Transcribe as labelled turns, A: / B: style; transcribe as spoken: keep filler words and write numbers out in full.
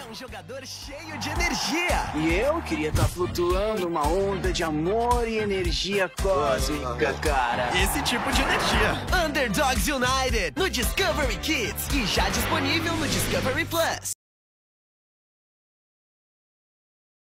A: é um jogador cheio de energia.
B: E eu queria estar flutuando numa onda de amor e energia cósmica, cara.
A: Esse tipo de energia. Underdogs United, no Discovery Kids. E já disponível no Discovery Plus.